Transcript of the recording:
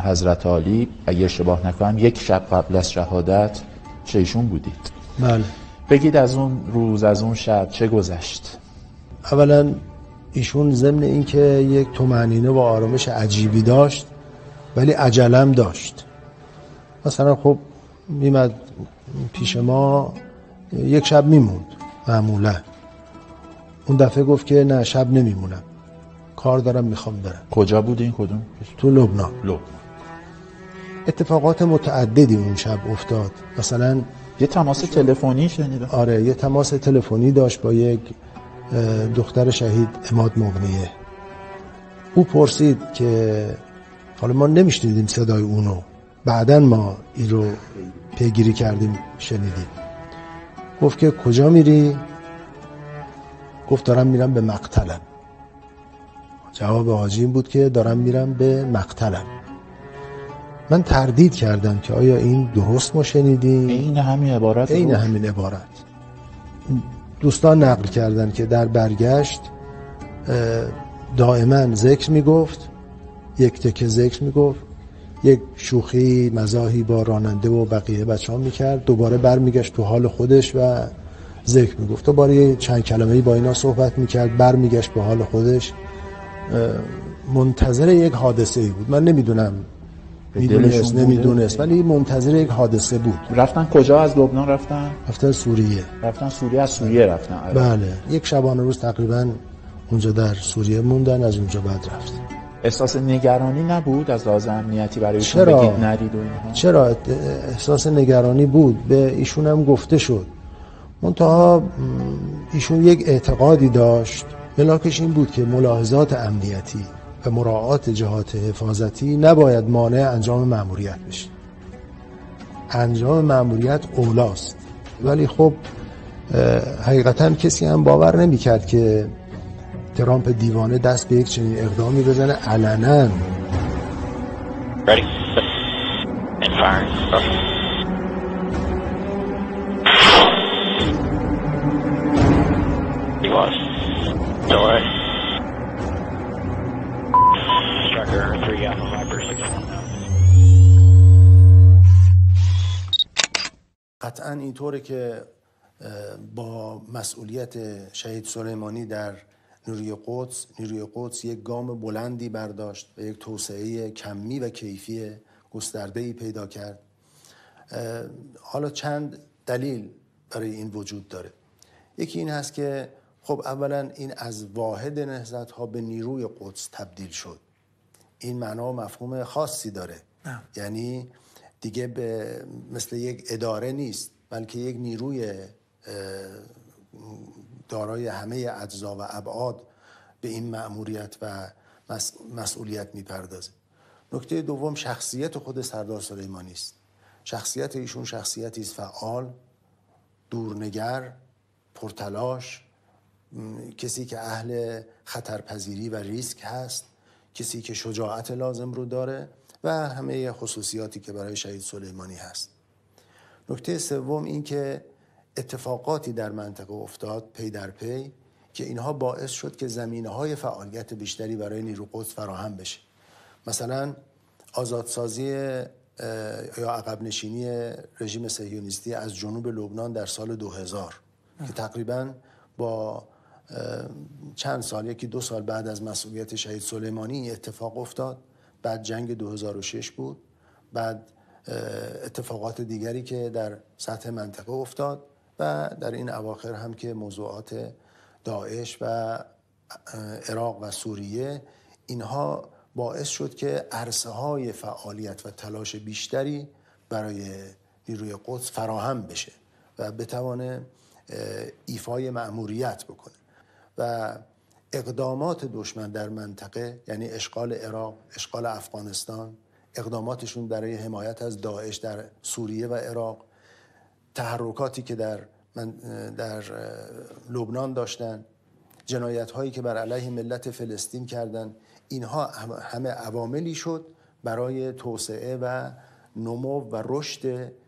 حضرت علی اگه اشتباه نکنم یک شب قبل از شهادت ایشون بودید. بله. بگید از اون روز، از اون شب چه گذشت؟ اولا ایشون ضمن این که یک طمأنینه و آرامش عجیبی داشت ولی عجلم داشت. مثلا خب میمد پیش ما یک شب میموند معمولا. اون دفعه گفت که نه شب نمیمونم، کار دارم میخوام برم. کجا بود این؟ کدوم؟ تو لبنان. لبنان. اتفاقات متعددی اون شب افتاد. مثلا یه تماس تلفنی شنیدم. آره یه تماس تلفنی داشت با یک دختر شهید عماد مغنیه. او پرسید که حالا ما نمیشنیدیم صدای اونو، بعدن ما این رو پیگیری کردیم شنیدیم. گفت که کجا میری؟ گفت دارم میرم به مقتلم. جواب حاجی بود که دارم میرم به مقتلم. من تردید کردم که آیا این درست ما شنیدیم؟ این همین عبارت؟ این همین عبارت. دوستان نقل کردن که در برگشت دائما ذکر میگفت، یک تکه ذکر میگفت، یک شوخی مزاحی با راننده و بقیه بچه‌ها میکرد، دوباره برمیگشت تو حال خودش و ذکر میگفت، دوباره چند کلمه‌ای با اینا صحبت میکرد، برمیگشت به حال خودش. منتظر یک حادثه‌ای بود. من نمیدونم میدونست نمیدونست ولی منتظر یک حادثه بود. رفتن کجا از لبنان؟ رفتن سوریه. از سوریه رفتن. بله. یک شبانه روز تقریبا اونجا در سوریه موندن، از اونجا بعد رفتن. احساس نگرانی نبود از لحاظ امنیتی برایشون بگید نرید و اینها؟ چرا احساس نگرانی بود. به ایشون هم گفته شد. منتها ایشون یک اعتقادی داشت، ملاکش این بود که ملاحظات امنیتی و مراعات جهات حفاظتی نباید مانع انجام مأموریت بشه. انجام مأموریت اولاست. ولی خب حقیقتا کسی هم باور نمی‌کرد که ترامپ دیوانه دست به یک چنین اقدامی بزنه علنا. Ready? And firing. He was. No way. Striker 3 Alpha Viper 61. قطعا اینطوره که با مسئولیت شهید سلیمانی در نیروی قدس یک گام بلندی برداشت و یک توسعه کمی و کیفی گسترده‌ای پیدا کرد. حالا چند دلیل برای این وجود داره. یکی این هست که خب اولا این از واحد نهضت‌ها به نیروی قدس تبدیل شد. این معنا و مفهوم خاصی داره. یعنی دیگه مثل یک اداره نیست، بلکه یک نیروی دارای همه اجزا و ابعاد به این مأموریت و مسئولیت میپردازه. نکته دوم شخصیت خود سردار سلیمانی است. شخصیت ایشون شخصیتی است فعال، دورنگر، پرتلاش، کسی که اهل خطرپذیری و ریسک هست، کسی که شجاعت لازم رو داره و همه خصوصیاتی که برای شهید سلیمانی هست. نکته سوم این که اتفاقاتی در منطقه افتاد پی در پی که اینها باعث شد که زمینه‌های فعالیت بیشتری برای نیروی قدس فراهم بشه. مثلا آزادسازی یا عقب نشینی رژیم صهیونیستی از جنوب لبنان در سال 2000 که تقریباً با چند سال، یکی 2 سال بعد از مسئولیت شهید سلیمانی اتفاق افتاد. بعد جنگ 2006 بود، بعد اتفاقات دیگری که در سطح منطقه افتاد و در این اواخر هم که موضوعات داعش و عراق و سوریه، اینها باعث شد که عرصه‌های فعالیت و تلاش بیشتری برای نیروی قدس فراهم بشه و بتوانه ایفای مأموریت بکنه. و اقدامات دشمن در منطقه، یعنی اشغال عراق، اشغال افغانستان، اقداماتشون برای حمایت از داعش در سوریه و عراق، تحرکاتی که در لبنان داشتن، جنایت هایی که بر علیه ملت فلسطین کردن، اینها همه عواملی شد برای توسعه و نمو و رشد